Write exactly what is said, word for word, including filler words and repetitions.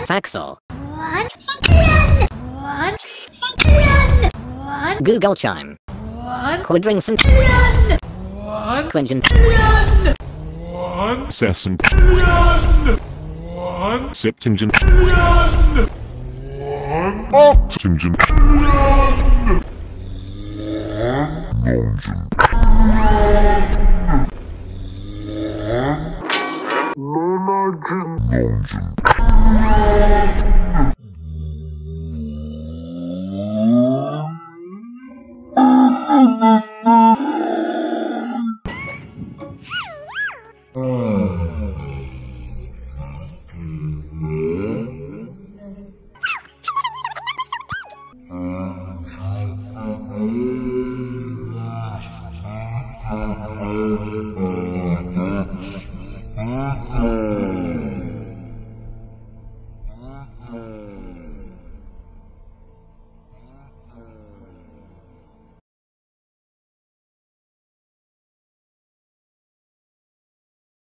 Faxel. One Centillion. One Centillion. One Google Chime. One Quadring Cent. Centillion. One Quinton. Centillion. One Centillion. One Septuagint. One Octogenarian. One Nonagin.